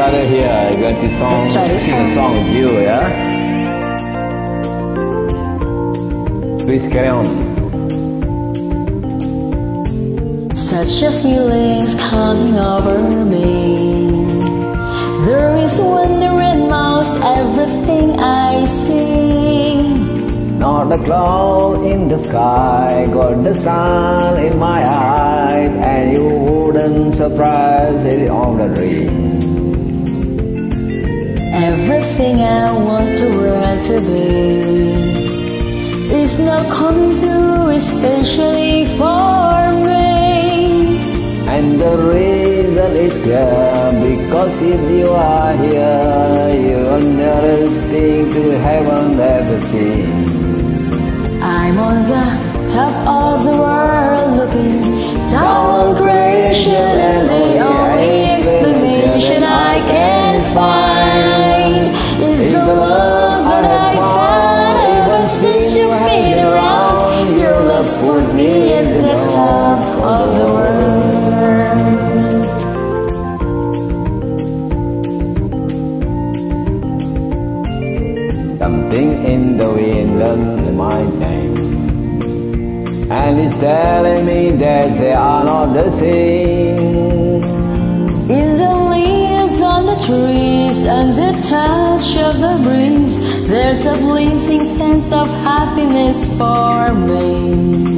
Utara here. Going to sing a song with you, yeah? Please carry on. Such a feeling's coming over me. There is wonder in most everything I see. Not a cloud in the sky, got the sun in my eyes, and you wouldn't surprise it on the dream. Everything I want the world to be is now coming through, especially for me. And the reason is clear, because if you are here, you're nearest thing to heaven ever seen. I'm on the top of the world, looking down on creation, and the only explanation I can find is the love that I found ever since you've been around. Your love's put me at the top of the world. Something in the wind learned my name, and it's telling me that they are not the same. In the leaves on the trees and the touch of the breeze, there's a blazing sense of happiness for me.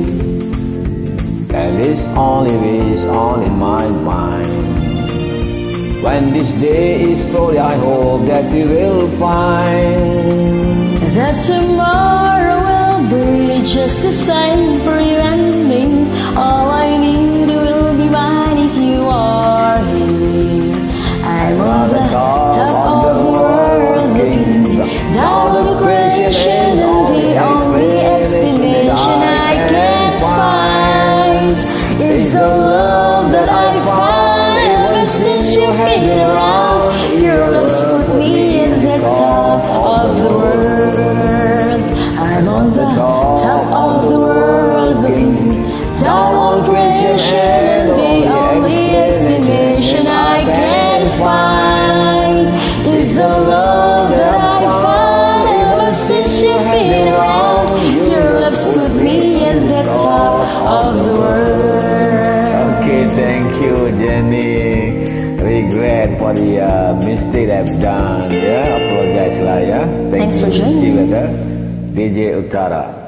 And this only wish on in my mind. When this day is slowly, I hope that you will find that tomorrow will be just the same for you and me. All I need will be mine if you are here. I'm on the top of the world, looking down on creation, and the only explanation I can find is the love that I found ever since you've been around. Your love's put me in the top of the world. I'm on the top of the world, looking down on creation. The only explanation I can find is the love that I found ever since you've been around. Your love's put me in the top of the world. Okay, thank you, Jenny. Regret for the mistake I've done. Yeah, apologize lah, yeah. Thanks for joining. See you later. DJ Utara.